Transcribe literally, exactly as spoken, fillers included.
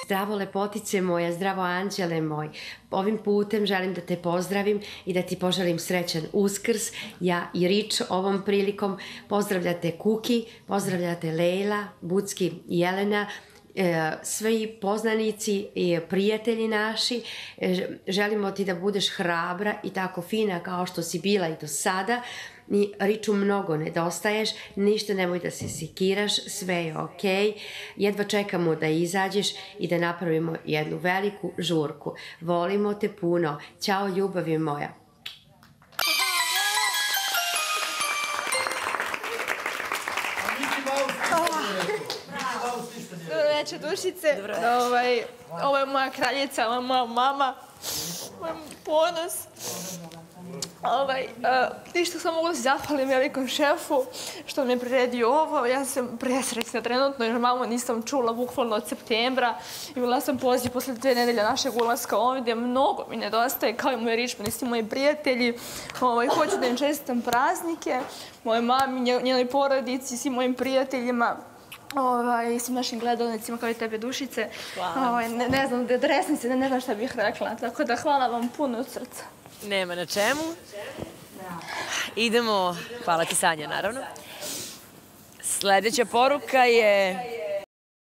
Zdravo lepotice moja, zdravo anđele moj. Ovim putem želim da te pozdravim i da ti poželim srećan Uskrs. Ja i Rič ovom prilikom pozdravljate Kuki, pozdravljate Lejla, Bucki i Jelena, svi poznanici i prijatelji naši. Želimo ti da budeš hrabra i tako fina kao što si bila i do sada. Riču mnogo nedostaješ, ništa nemoj da se sekiraš, sve je okej. Jedva čekamo da izađeš i da napravimo jednu veliku žurku. Volimo te puno. Ćao, ljubavi moja. Dobro večer, dušice. Ovo je moja kraljica, ovo je moja mama, moj ponos. Ništa sam mogu da se zahvalim velikom šefu što mi je priredio ovo. Ja sam presrećna trenutno jer mamu nisam čula bukvalno od septembra. Imala sam poziv posle dve nedelje našeg ulaska ovdje. Mnogo mi nedostaje, kao i moji Ričmani i svi moji prijatelji. Hoću da im čestitam praznike, moje mami, njenoj porodici, svim mojim prijateljima i svim našim gledalnicima kao i tebe, dušice. Ne znam, dresnim se, ne znam šta bih rekla. Tako da hvala vam puno od srca. Nema na čemu. Idemo, hvala ti Sanja naravno. Sljedeća poruka je